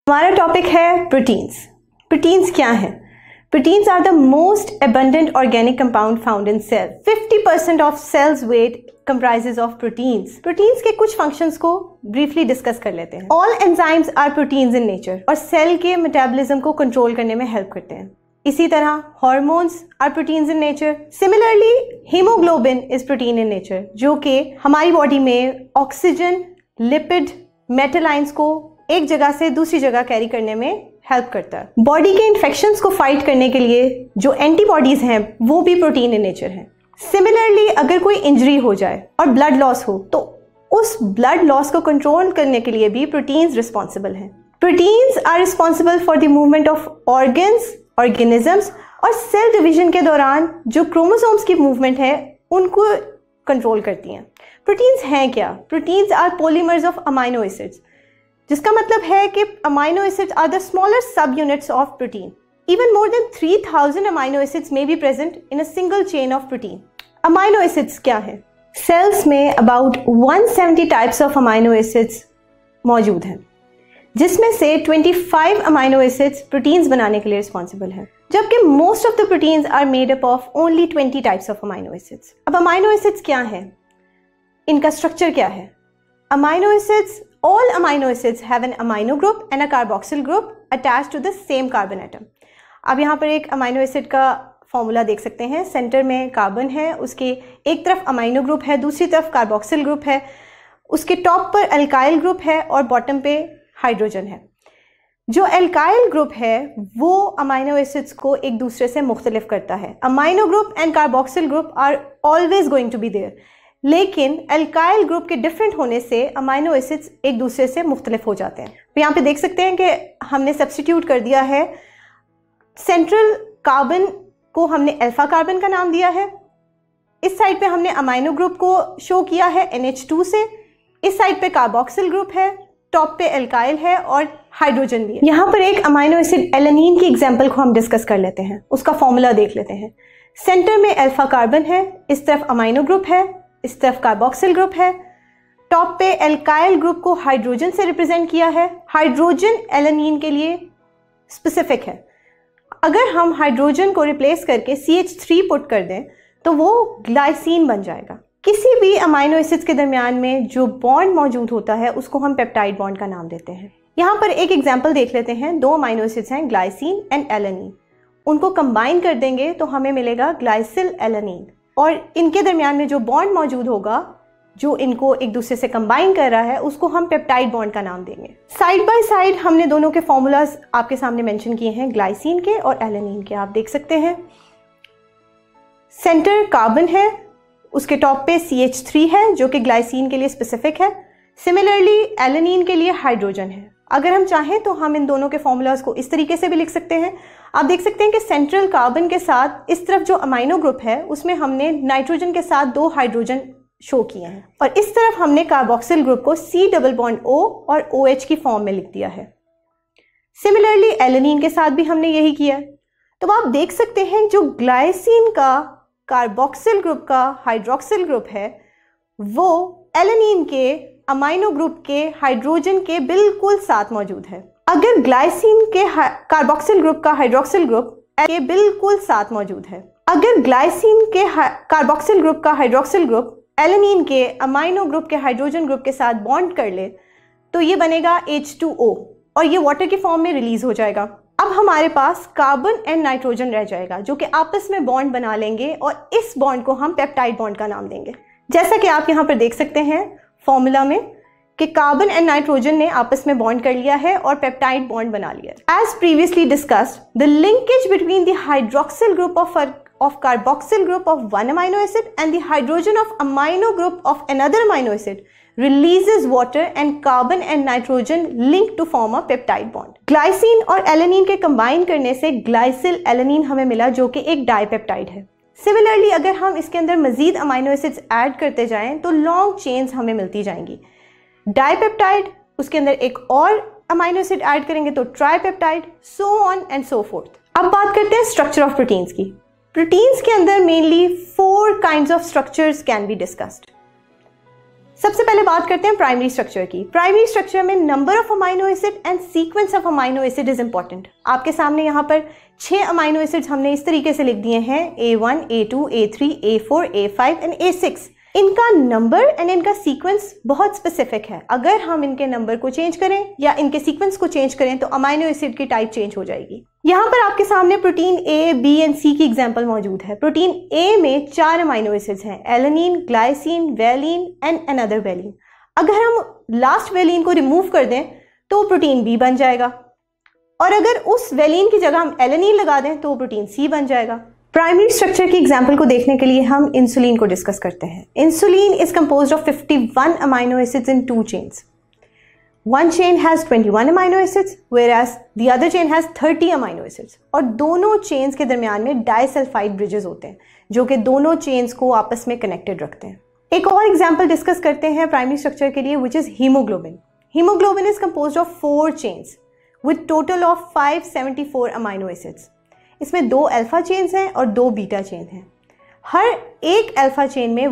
हमारा टॉपिक है proteins. Proteins क्या हैं? Proteins are the most abundant organic compound found in cell. 50% of cells weight comprises of proteins. Proteins के कुछ functions को ब्रीफली डिस्कस कर लेते हैं। All enzymes are proteins in nature और सेल के मेटाबॉलिज्म को कंट्रोल करने में हेल्प करते हैं। इसी तरह hormones are proteins in nature. Similarly haemoglobin is protein in nature, जो कि हमारी बॉडी में ऑक्सीजन, लिपिड, मेटल आयंस को एक जगह से दूसरी जगह कैरी करने में हेल्प करता है। बॉडी के इन्फेक्शंस को फाइट करने के लिए जो एंटीबॉडीज हैं वो भी प्रोटीन इन नेचर हैं। सिमिलरली अगर कोई इंजरी हो जाए और ब्लड लॉस हो तो उस ब्लड लॉस को कंट्रोल करने के लिए भी प्रोटीन्स रिस्पॉन्सिबल हैं। Proteins are responsible for the movement of organs, organisms और सेल डिवीजन के दौरान जो क्रोमोसोम्स की मूवमेंट है उनको कंट्रोल करती हैं। प्रोटीन्स हैं क्या? Proteins are polymers of amino acids, जिसका मतलब है कि amino acids are the smaller sub units of protein. Even more than 3000 amino acids may be present in a single chain of protein. Amino acids क्या है? Cells में about 170 types of amino acids मौजूद हैं, जिसमें से 25 amino acids proteins बनाने के लिए responsible हैं, जबकि most of the proteins are made up of only 20 types of amino acids. अब amino acids क्या हैं? इनका structure क्या है? Amino acids, all amino acids have an amino group and a carboxyl group attached to the same carbon atom. अब यहाँ पर एक अमाइनो एसिड का फॉर्मूला देख सकते हैं। सेंटर में कार्बन है, उसके एक तरफ अमाइनो ग्रुप है, दूसरी तरफ कार्बोक्सिल ग्रुप है, उसके टॉप पर अल्काइल ग्रुप है और बॉटम पे हाइड्रोजन है। जो अल्काइल ग्रुप है वो अमाइनो एसिड्स को एक दूसरे से मुख्तलिफ करता है। Amino group and carboxyl group are always going to be there, लेकिन अल्काइल ग्रुप के डिफरेंट होने से अमाइनो एसिड्स एक दूसरे से मुख्तलिफ हो जाते हैं। तो यहाँ पे देख सकते हैं कि हमने सब्स्टिट्यूट कर दिया है। सेंट्रल कार्बन को हमने अल्फा कार्बन का नाम दिया है, इस साइड पे हमने अमाइनो ग्रुप को शो किया है NH2 से, इस साइड पे कार्बोक्सिल ग्रुप है, टॉप पे अल्काइल है और हाइड्रोजन भी है। यहाँ पर एक अमाइनो एसिड एलेनिन की एग्जांपल को हम डिस्कस कर लेते हैं, उसका फॉर्मूला देख लेते हैं। सेंटर में अल्फा कार्बन है, इस तरफ अमाइनो ग्रुप है, इस तरफ कार्बोक्सिल ग्रुप है, टॉप पे अल्काइल ग्रुप को हाइड्रोजन से रिप्रेजेंट किया है। हाइड्रोजन एलेनिन के लिए स्पेसिफिक है। अगर हम हाइड्रोजन को रिप्लेस करके CH3 पुट कर दें तो वो ग्लाइसिन बन जाएगा। किसी भी अमाइनो एसिड्स के दरमियान में जो बॉन्ड मौजूद होता है उसको हम पेप्टाइड बॉन्ड का नाम देते हैं। यहाँ पर एक एग्जांपल देख लेते हैं। दो अमाइनो एसिड्स हैं, ग्लाइसिन एंड एलेनिन। उनको कंबाइन कर देंगे तो हमें मिलेगा ग्लाइसिल एलेनिन, और इनके दरमियान में जो बॉन्ड मौजूद होगा जो इनको एक दूसरे से कंबाइन कर रहा है उसको हम पेप्टाइड बॉन्ड का नाम देंगे। साइड बाय साइड हमने दोनों के फॉर्मूलाज आपके सामने मेंशन किए हैं, ग्लाइसिन के और एलेनिन के। आप देख सकते हैं सेंटर कार्बन है, उसके टॉप पे CH3 है जो कि ग्लाइसिन के लिए स्पेसिफिक है। सिमिलरली एलेनिन के लिए हाइड्रोजन है। अगर हम चाहें तो हम इन दोनों के फॉर्मूलाज को इस तरीके से भी लिख सकते हैं। आप देख सकते हैं कि सेंट्रल कार्बन के साथ इस तरफ जो अमाइनो ग्रुप है उसमें हमने नाइट्रोजन के साथ 2 हाइड्रोजन शो किए हैं, और इस तरफ हमने कार्बोक्सिल ग्रुप को C+O और OH की फॉर्म में लिख दिया है। सिमिलरली एलेनिन के साथ भी हमने यही किया है। तो आप देख सकते हैं जो ग्लाइसिन का कार्बोक्सिल ग्रुप का हाइड्रोक्सिल ग्रुप है वो एलेनिन के अमाइनो ग्रुप के हाइड्रोजन के बिल्कुल साथ मौजूद है। अगर ग्लाइसिन के कार्बोक्सिल ग्रुप का हाइड्रोक्सिल ग्रुप के बिल्कुल साथ मौजूद है, अगर ग्लाइसिन के कार्बोक्सिल ग्रुप का हाइड्रोक्सिल ग्रुप एलेनिन के अमाइनो ग्रुप के हाइड्रोजन ग्रुप के साथ बॉन्ड कर ले तो ये बनेगा H2O और ये वाटर की फॉर्म में रिलीज हो जाएगा। अब हमारे पास कार्बन एंड नाइट्रोजन रह जाएगा जो कि आपस में बॉन्ड बना लेंगे और इस बॉन्ड को हम पेप्टाइड बॉन्ड का नाम देंगे। जैसा कि आप यहाँ पर देख सकते हैं फॉर्मूला में कि कार्बन एंड नाइट्रोजन ने आपस में बॉन्ड कर लिया है और पेप्टाइड बॉन्ड बना लिया है। As previously discussed, the linkage between the hydroxyl group of carboxyl group of one amino acid and the hydrogen of amino group of another amino acid releases water and carbon and nitrogen linked to form a peptide bond. Glycine और alanine के combine करने से ग्लाइसिल alanine हमें मिला जो कि एक dipeptide है। सिमिलरली अगर हम इसके अंदर मजीद अमाइनो एसिड्स ऐड करते जाएं तो लॉन्ग चेन्स हमें मिलती जाएंगी। डाइपेप्टाइड, उसके अंदर एक और अमाइनो एसिड ऐड करेंगे तो tripeptide, so on and so forth. अब बात करते हैं स्ट्रक्चर ऑफ प्रोटीन्स की। प्रोटीन्स के अंदर mainly 4 kinds of structures can be discussed. सबसे पहले बात करते हैं प्राइमरी स्ट्रक्चर की। प्राइमरी स्ट्रक्चर में number of amino acid and sequence of amino acid is important. आपके सामने यहाँ पर 6 अमाइनो एसिड्स हमने इस तरीके से लिख दिए हैं, A1, A2, A3, A4, A5 and A6। इनका नंबर एंड इनका सीक्वेंस बहुत स्पेसिफिक है। अगर हम इनके नंबर को चेंज करें या इनके सीक्वेंस को चेंज करें तो अमाइनो एसिड की टाइप चेंज हो जाएगी। यहाँ पर आपके सामने protein A, B and C की एग्जांपल मौजूद है। प्रोटीन A में 4 अमाइनो एसिड्स हैं, alanine, glycine, valine and another valine. अगर हम लास्ट वेलिन को रिमूव कर दें तो प्रोटीन B बन जाएगा, और अगर उस वेलिन की जगह हम एलेनिन लगा दें तो प्रोटीन C बन जाएगा। प्राइमरी स्ट्रक्चर की एग्जांपल को देखने के लिए हम इंसुलिन को डिस्कस करते हैं। Insulin is composed of 51 amino acids in 2 chains. One chain has 21 amino acids, whereas the other chain has 30 amino acids. और दोनों चेन्स के दरमियान में डाइसल्फाइड ब्रिजेस होते हैं जो कि दोनों चेन्स को आपस में कनेक्टेड रखते हैं। एक और एग्जांपल डिस्कस करते हैं प्राइमरी स्ट्रक्चर के लिए, which is haemoglobin. Haemoglobin is composed of 4 chains with total of 574 amino acids. इसमें 2 अल्फा चेन्स हैं और 2 बीटा चेन हैं। हर एक अल्फा चेन में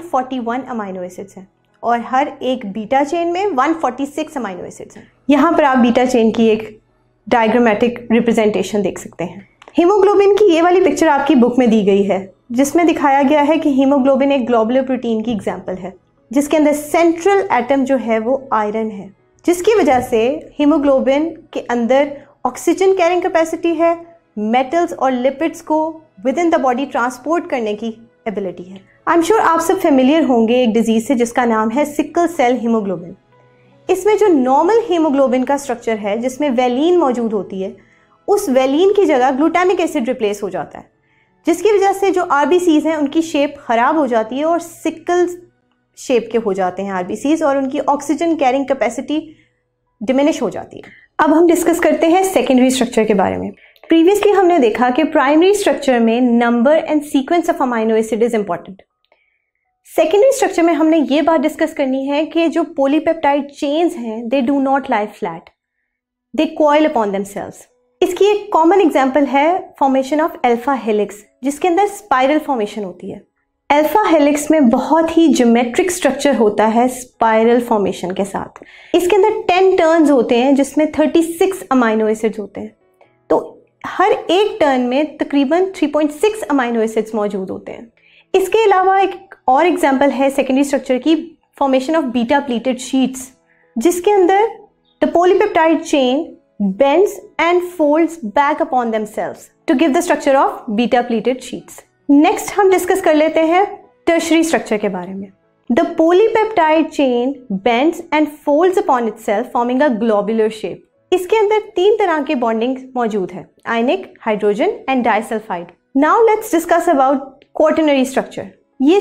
141 अमाइनो एसिड्स हैं और हर एक बीटा चेन में 146 अमाइनो एसिड्स हैं। यहाँ पर आप बीटा चेन की एक डायग्रामेटिक रिप्रेजेंटेशन देख सकते हैं। हीमोग्लोबिन की ये वाली पिक्चर आपकी बुक में दी गई है, जिसमें दिखाया गया है कि हीमोग्लोबिन एक ग्लोबुलर प्रोटीन की एग्जाम्पल है, जिसके अंदर सेंट्रल एटम जो है वो आयरन है, जिसकी वजह से हीमोग्लोबिन के अंदर ऑक्सीजन कैरिंग कैपेसिटी है, मेटल्स और लिपिड्स को within the body transport करने की एबिलिटी है। आई एम श्योर आप सब फेमिलियर होंगे एक डिजीज से जिसका नाम है सिकल सेल हीमोग्लोबिन। इसमें जो नॉर्मल हीमोग्लोबिन का स्ट्रक्चर है, जिसमें वेलिन मौजूद होती है, उस वेलिन की जगह ग्लूटामिक एसिड रिप्लेस हो जाता है, जिसकी वजह से जो आरबीसीज हैं उनकी शेप खराब हो जाती है और सिकल शेप के हो जाते हैं आरबीसीज, और उनकी ऑक्सीजन कैरिंग कैपेसिटी डिमिनिश हो जाती है। अब हम डिस्कस करते हैं सेकेंडरी स्ट्रक्चर के बारे में। प्रीवियसली हमने देखा कि प्राइमरी स्ट्रक्चर में number and sequence of amino acid is important. Secondary structure में हमने ये बात डिस्कस करनी है कि जो पॉलीपेप्टाइड चेन्स हैं, they do not lie flat, they coil upon themselves. इसकी एक कॉमन एग्जांपल है फॉर्मेशन ऑफ अल्फा हेलिक्स, जिसके अंदर स्पाइरल फॉर्मेशन होती है। अल्फा हेलिक्स में बहुत ही ज्योमेट्रिक स्ट्रक्चर होता है स्पाइरल फॉर्मेशन के साथ। इसके अंदर 10 टर्न्स होते हैं जिसमें 36 अमाइनो एसिड्स होते हैं। तो हर एक टर्न में तकरीबन 3.6 अमाइनो एसिड्स मौजूद होते हैं। इसके अलावा एक और एग्जांपल है सेकेंडरी स्ट्रक्चर की, formation of beta pleated sheets, जिसके अंदर the polypeptide chain bends and folds back upon themselves to give the structure of beta pleated sheets. Next हम डिस्कस कर लेते हैं टर्शरी स्ट्रक्चर के बारे में। The polypeptide chain bends and folds upon itself forming a globular shape. इसके अंदर 3 तरह के बॉन्डिंग मौजूद है, ionic, hydrogen and disulphide. Now let's discuss about quaternary structure. ये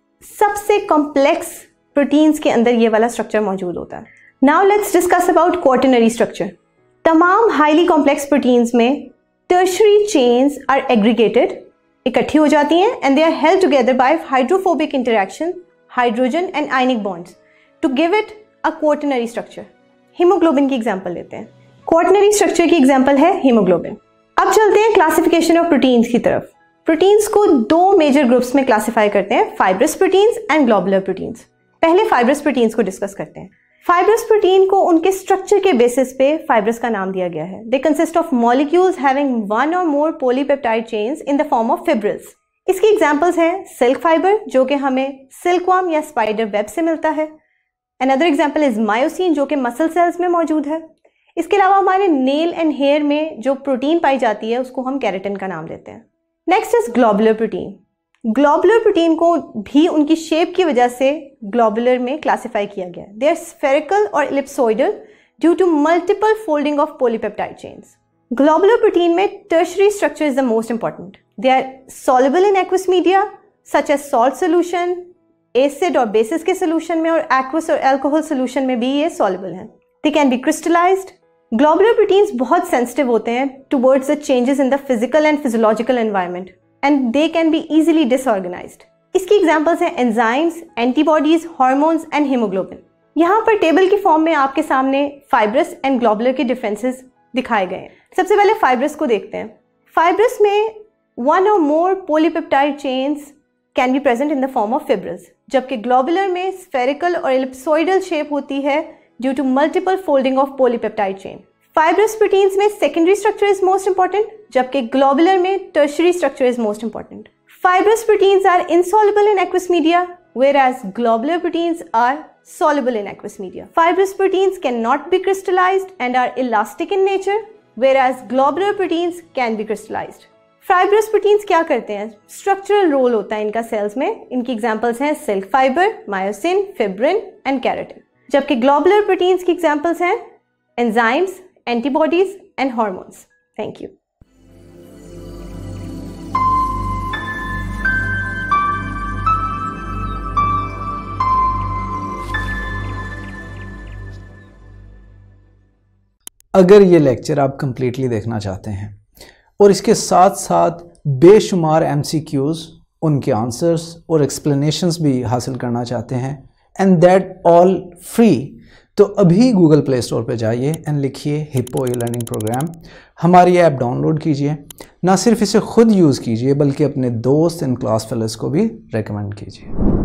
सबसे कॉम्प्लेक्स प्रोटीन्स के अंदर ये वाला स्ट्रक्चर मौजूद होता है। Now let's discuss about quaternary structure. तमाम हाईली कॉम्प्लेक्स प्रोटीन्स में टर्शरी चेन्स आर एग्रीगेटेड, इकट्ठी हो जाती हैं, and they are held together by hydrophobic interaction, hydrogen and ionic bonds to give it a quaternary structure. Haemoglobin की example लेते हैं। Quaternary structure की एग्जांपल है हीमोग्लोबिन। अब चलते हैं क्लासिफिकेशन ऑफ प्रोटीन्स की तरफ। प्रोटीन्स को 2 मेजर ग्रुप्स में क्लासिफाई करते हैं, fibrous proteins and globular proteins. पहले फाइब्रस प्रोटीन्स को डिस्कस करते हैं। फाइब्रस प्रोटीन को उनके स्ट्रक्चर के बेसिस पे फाइब्रस का नाम दिया गया है। They consist of molecules having 1 or more polypeptide chains in the form of fibrils. इसकी एग्जांपल्स हैं सिल्क फाइबर, जो कि हमें सिल्कवर्म या स्पाइडर वेब से मिलता है। अनदर एग्जांपल इज मायोसिन, जो कि मसल सेल्स में मौजूद है। इसके अलावा हमारे नेल एंड हेयर में जो प्रोटीन पाई जाती है उसको हम केराटिन का नाम देते हैं। Next is globular protein. Globular protein को भी उनकी शेप की वजह से ग्लोबुलर में क्लासिफाई किया गया है। दे आर स्फेरिकल और ellipsoidal due to multiple folding of polypeptide chains. Globular protein में tertiary structure is the most important. They are soluble in aqueous media such as salt solution, acid और bases के solution में, और aqueous और alcohol solution में भी ये soluble हैं। They can be crystallised. Globular proteins बहुत सेंसिटिव होते हैं towards the changes in the physical and physiological environment, and they can be easily disorganised. इसकी एग्जांपल्स हैं enzymes, antibodies, hormones and haemoglobin. यहाँ पर टेबल की फॉर्म में आपके सामने फाइब्रस एंड ग्लोबुलर के डिफरेंसेस दिखाए गए हैं। सबसे पहले फाइब्रस को देखते हैं। फाइब्रस में 1 or more polypeptide chains can be present in the form of fibrils, जबकि ग्लोबुलर में स्फेरिकल और एलिप्सोइडल शेप होती है due to multiple folding of polypeptide chain. Fibrous proteins में secondary structure is most important, जबकि globular में tertiary structure is most important. Fibrous proteins are insoluble in aqueous media, whereas globular proteins are soluble in aqueous media. Fibrous proteins cannot be crystallized and are elastic in nature, whereas globular proteins can be crystallized. Fibrous proteins क्या करते हैं? Structural role होता है इनका cells में। इनकी examples हैं silk fiber, myosin, fibrin and keratin. जबकि globular proteins की examples हैं enzymes, antibodies and hormones. Thank you. अगर ये लेक्चर आप कम्प्लीटली देखना चाहते हैं और इसके साथ साथ बेशुमार MCQs, उनके आंसर्स और एक्सप्लेनेशंस भी हासिल करना चाहते हैं एंड दैट ऑल फ्री, तो अभी गूगल प्ले स्टोर पे जाइए एंड लिखिए हिप्पो ई लर्निंग प्रोग्राम। हमारी ऐप डाउनलोड कीजिए, ना सिर्फ इसे खुद यूज़ कीजिए बल्कि अपने दोस्त एंड क्लास फेलोज़ को भी रेकमेंड कीजिए।